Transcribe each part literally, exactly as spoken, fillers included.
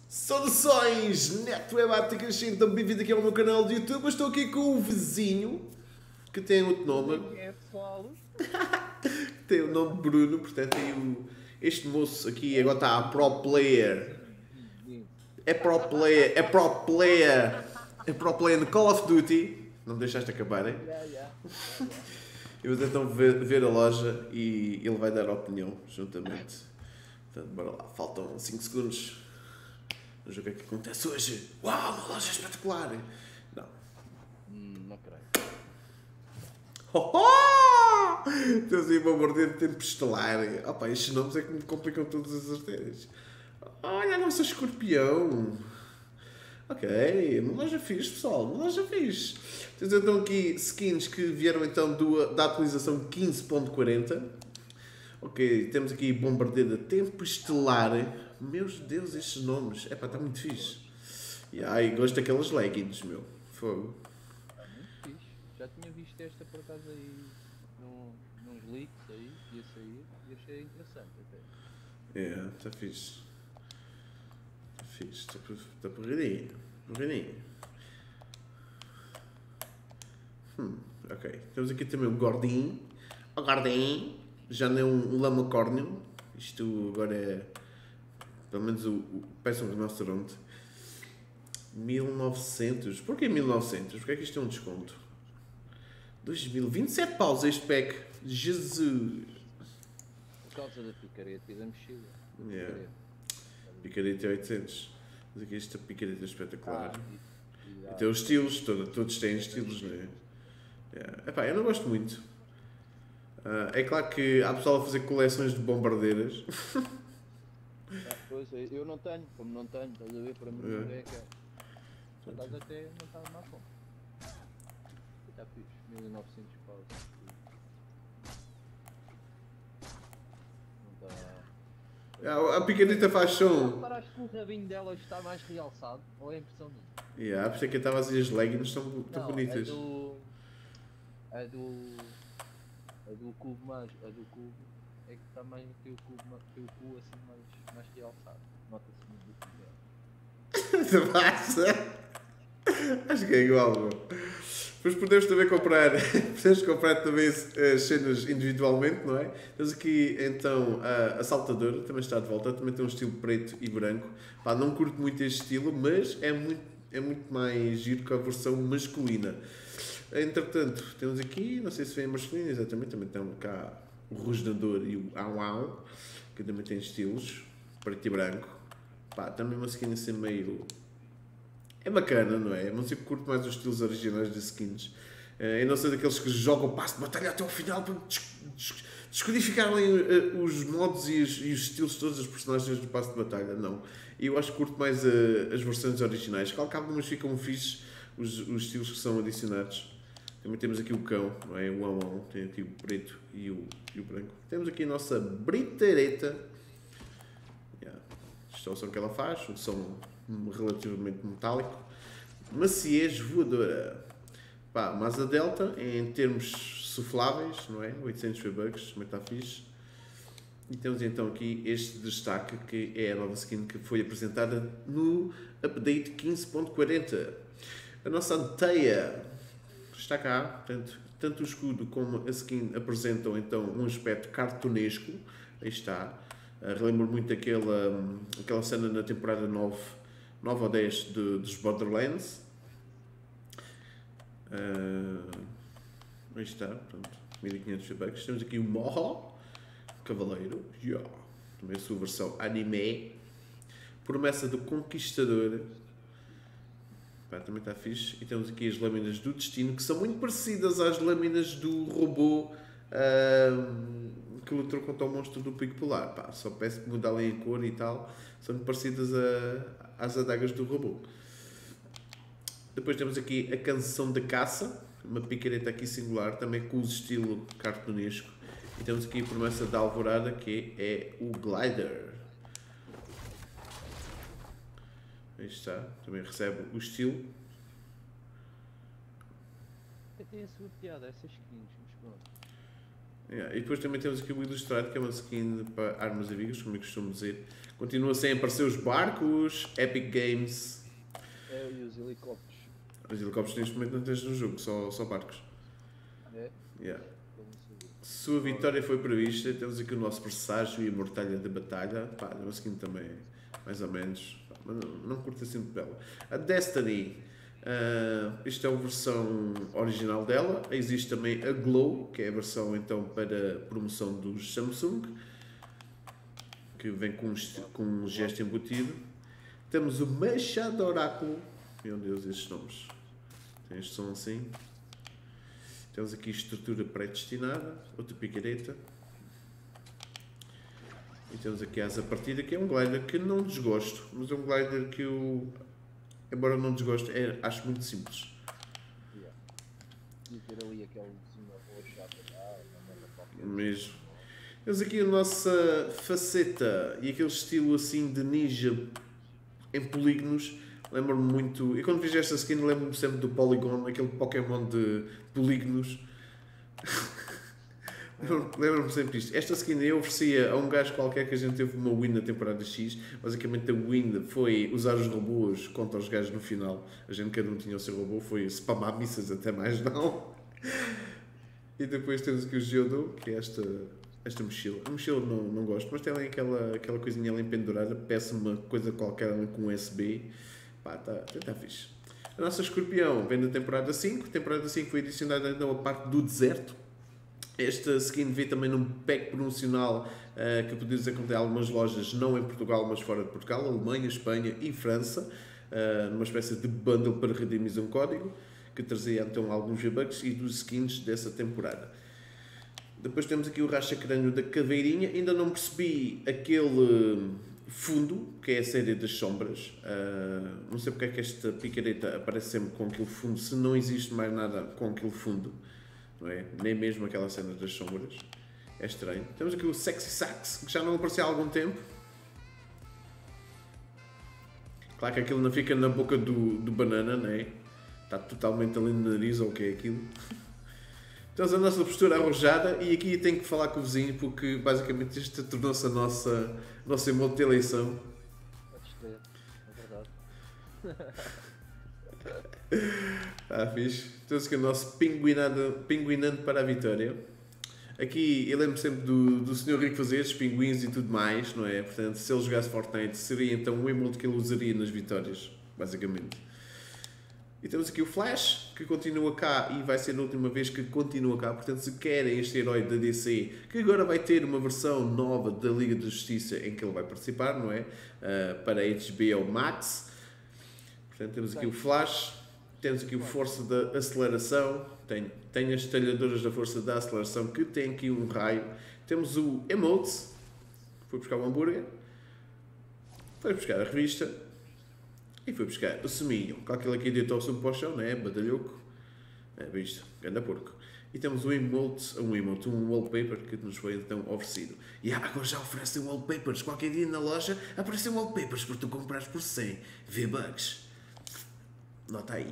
Saudações, netwebáticas, então bem-vindo aqui ao meu canal de YouTube. Eu estou aqui com o vizinho, que tem outro nome. É pessoal. Tem o nome Bruno, portanto tem o, este moço aqui agora está a pro player. É pro player, é pro player, é pro player no Call of Duty. Não me deixaste acabar, hein? Yeah, yeah. Eu vou então ver, ver a loja e ele vai dar a opinião juntamente. Portanto, bora lá, faltam cinco segundos. Vamos ver o que é que acontece hoje. Uau, uma loja espetacular! Não. Hum, não creio. Oh, oh! Temos aí bombardeiro de tempo estelar. Opa, estes nomes é que me complicam todas as artérias. Olha a nossa escorpião. Ok, uma loja fixe, pessoal, uma loja fixe. Temos então aqui skins que vieram então do, da atualização quinze ponto quarenta. Ok, temos aqui bombardeiro de tempo estelar. Meus Deus, estes nomes. Epá, está muito fixe. E ai, gosto daquelas leggings, meu. Fogo. Está muito fixe. Já tinha visto esta por acaso aí num, nos leaks aí, ia sair, e achei interessante até. É, está fixe. Está fixe, está por, está porreirinho. Porreirinho. Hum, ok. Temos aqui também o Gordinho. O Gordinho. Já não é um, um lamacórnio. Isto agora é... Pelo menos o... o peçam um rinoceronte. mil e novecentos. Porquê mil e novecentos? Porquê é que isto é um desconto? dois mil. vinte e sete paus este pack. Jesus. Por causa da picareta e da mexida. Da Yeah. picareta. Picareta é oitocentos. Mas aqui esta picareta é espetacular. Ah, e, e E tem os estilos. Todos, todos têm estilos, não é? Yeah. Epá, eu não gosto muito. Uh, é claro que há pessoal a fazer coleções de bombardeiras. Ah, pois, eu não tenho, como não tenho, estás a ver, para mim não é aquela. Por acaso até não está má compra. E está fixe, mil e novecentos paus. Não está... A, a picareta faz som. Reparaste que o rabinho dela está mais realçado? Ou é impressão minha? Yeah, por isso é que eu estava a dizer as leggings estão tão Não, bonitas. é do... É do... A do cubo mais... A do cubo é que está mais que o cubo, que o cu assim mais, mais realçado. Nota-se muito do cubo dela. Passa. Acho que é igual, meu. Depois podemos também comprar, podemos comprar também as cenas individualmente, não é? Temos aqui então a, a saltadora, também está de volta, também tem um estilo preto e branco. Pá, não curto muito este estilo, mas é muito, é muito mais giro que a versão masculina. Entretanto, temos aqui, não sei se vem a masculina, exatamente, também tem cá o rosnador e o au au, que também tem estilos, preto e branco. Pá, também uma skin assim meio... É bacana, não é? Mas eu curto mais os estilos originais de skins. Eu não sei daqueles que jogam o passo de batalha até ao final para descodificarem os modos e os, e os estilos de todos os personagens do passo de batalha. Não. Eu acho que curto mais as versões originais. Claro que algumas ficam fixes, os, os estilos que são adicionados. Também temos aqui o cão, não é? O amão, tem aqui o preto e o, e o branco. Temos aqui a nossa britereta. Yeah. Isto é o som que ela faz, o som relativamente metálico. Maciez voadora. Pá, Mazda Delta em termos sufláveis, não é? oitocentos V-Bucks, também está fixe. E temos então aqui este destaque que é a nova skin que foi apresentada no update quinze ponto quarenta. A nossa Anteia está cá, portanto, tanto o escudo como a skin apresentam então um aspecto cartunesco. Aí está. Uh, relembro muito aquela, aquela cena na temporada nove, nove ou dez de, dos Borderlands. Uh, aí está, pronto, mil e quinhentos V-Bucks. Temos aqui o Moho, Cavaleiro, yeah. Também a sua versão anime. Promessa do Conquistador. Pá, também está fixe. E temos aqui as lâminas do Destino, que são muito parecidas às lâminas do robô uh, que lutou contra o monstro do Pico Polar. Pá, só peço que mudalem a cor e tal. São muito parecidas a, às adagas do robô. Depois temos aqui a Canção da Caça, uma picareta aqui singular, também com o estilo cartunesco. E temos aqui a promessa da Alvorada, que é o Glider. Aí está, também recebe o estilo. Tem a sua piada, essas skins, mas pronto. Yeah. E depois também temos aqui o Ilustrado, que é uma skin para armas e vigas, como eu costumo dizer. Continua sem aparecer os barcos, Epic Games. É, e os helicópteros. Os helicópteros neste momento não tens no jogo, só, só barcos. É? Yeah. Eu não sabia. Sua vitória foi prevista. Temos aqui o nosso presságio e a mortalha de batalha. Pá, é uma skin também, mais ou menos. Pá, mas não, não curto assim muito dela. A Destiny. Uh, isto é a versão original dela. Existe também a Glow, que é a versão então para promoção dos Samsung, que vem com um, com um gesto embutido. Temos o Machado Oráculo. Meu Deus, estes nomes. Estes são assim. Temos aqui estrutura pré-destinada, outra picareta. E temos aqui a asa partida, que é um glider que não desgosto, mas é um glider que eu, embora não desgoste, é, acho muito simples. Yeah. E ter ali aquele desenho arroxado, ah, não é qualquer. Mesmo. Temos aqui a nossa faceta e aquele estilo assim de ninja em polígonos. Lembro-me muito. E quando fiz esta skin, lembro-me sempre do Polygon, aquele Pokémon de polígonos. Lembro-me sempre disto. Esta skin eu oferecia a um gajo qualquer que a gente teve uma win na temporada X. Basicamente a win foi usar os robôs contra os gajos no final. A gente cada um tinha o seu robô, foi spamar missas até mais não. E depois temos aqui o Geodo, que é esta, esta mochila. A mochila não, não gosto, mas tem ali aquela, aquela coisinha ali pendurada. Peço uma coisa qualquer ali com U S B. Pá, está tá fixe. A nossa escorpião vem da temporada cinco. A temporada cinco foi adicionada então a parte do deserto. Esta skin veio também num pack promocional uh, que podemos encontrar em algumas lojas, não em Portugal, mas fora de Portugal, Alemanha, Espanha e França, uh, numa espécie de bundle para redimir um código, que trazia então alguns V-Bucks e dos skins dessa temporada. Depois temos aqui o racha-crânio da caveirinha. Ainda não percebi aquele fundo, que é a série das sombras. Uh, não sei porque é que esta picareta aparece sempre com aquele fundo, se não existe mais nada com aquele fundo. Não é? Nem mesmo aquela cena das sombras. É estranho. Temos aqui o Sexy Sax, que já não apareceu há algum tempo. Claro que aquilo não fica na boca do, do banana, não é? Está totalmente ali no nariz, ou o que é aquilo. Temos a nossa postura arrojada e aqui tenho que falar com o vizinho porque basicamente isto tornou-se a nossa, a nossa emote de eleição. Podes crer, é verdade. Ah, fixe. Temos aqui o nosso pinguinado, pinguinando para a vitória. Aqui eu lembro sempre do, do senhor Rico fazer estes pinguins e tudo mais, não é? Portanto, se ele jogasse Fortnite, seria então o emote que ele usaria nas vitórias, basicamente. E temos aqui o Flash, que continua cá e vai ser a última vez que continua cá. Portanto, se querem este herói da D C, que agora vai ter uma versão nova da Liga da Justiça em que ele vai participar, não é? Uh, para H B O Max. Portanto, temos aqui o Flash. Temos aqui o Força da Aceleração, tem, tem as talhadoras da Força da Aceleração, que tem aqui um raio. Temos o Emotes, foi buscar o hambúrguer, foi buscar a revista e foi buscar o seminho. Com aquele aqui deitou-se para o chão, né? Badalhoco, é visto, ganda porco. E temos o emote, um emote, um wallpaper que nos foi então oferecido. E agora já oferecem wallpapers, qualquer dia na loja aparecem wallpapers para tu comprares por cem V-Bucks. Nota aí.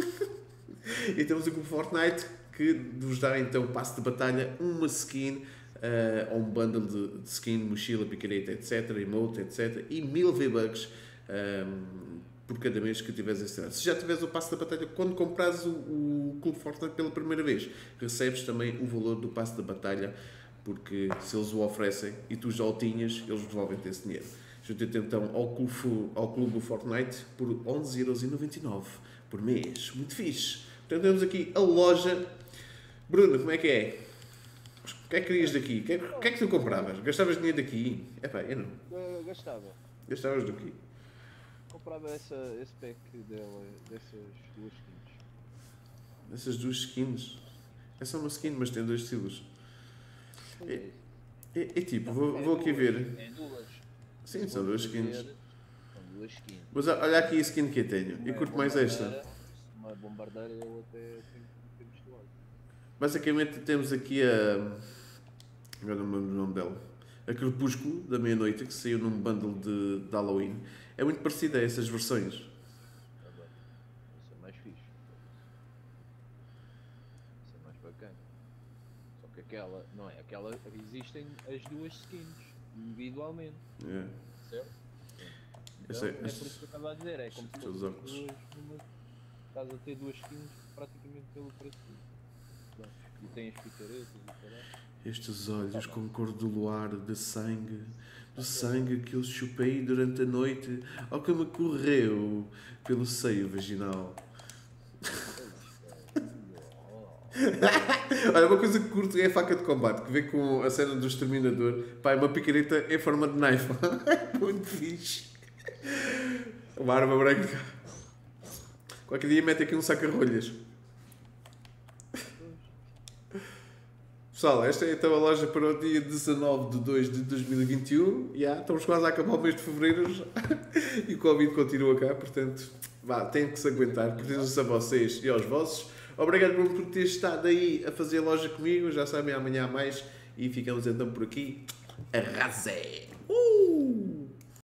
E temos aqui o Fortnite, que nos dá então passo de batalha, uma skin, uh, ou um bundle de, de skin, mochila, picareta, etcétera, emote, etcétera. E mil V-Bucks um, por cada mês que tiveres esse ano. Se já tiveres o passo da batalha, quando comprares o, o Clube Fortnite pela primeira vez, recebes também o valor do passo da batalha, porque se eles o oferecem e tu já o tinhas, eles devolvem-te esse dinheiro. Junta-te então ao clube, ao clube do Fortnite por onze euros e noventa e nove por mês. Muito fixe. Portanto, temos aqui a loja. Bruno, como é que é? O que é que querias daqui? O que, é, o que é que tu compravas? Gastavas dinheiro daqui? É pá, eu não. Eu gastava. Gastavas do quê? Comprava essa, esse pack dela, dessas duas skins. Essas duas skins? É só uma skin, mas tem dois estilos. É, é, é tipo, vou, vou aqui ver. É duas. Sim, são duas skins. São duas skins. Mas olha aqui a skin que eu tenho. E curto mais esta. Uma bombardeira eu até tenho que visto logo. Basicamente temos aqui a. Agora não me lembro o nome dela. A Crepúsculo da Meia-Noite, que saiu num bundle de, de Halloween. É muito parecida a essas versões. Tá bem. Isso é mais fixe. Isso é mais bacana. Só que aquela, não é? porque ela, existem as duas skins individualmente, Yeah. certo? Eu Então, sei, é por estes- isso que eu estava a dizer, é como se estes fossem óculos. duas numa, estás a ter duas skins praticamente pelo preço disso. E tem as picaretas e caralho. Estes olhos com cor do luar, de sangue, do sangue que eu chupei durante a noite, ao que me correu pelo seio vaginal. Olha, uma coisa que curto é a faca de combate, que vem com a cena do exterminador. Pá, é uma picareta em forma de knife. Muito fixe. Uma arma branca. Qualquer dia mete aqui um saca-rolhas. Pessoal, esta é então a loja para o dia dezanove de dois de dois mil e vinte e um. Yeah, estamos quase a acabar o mês de fevereiro e o Covid continua cá, portanto, vá, tem que se aguentar. Protegam-se a vocês e aos vossos. Obrigado por ter estado aí a fazer a loja comigo. Já sabem, amanhã há mais. E ficamos então por aqui. Arrasé!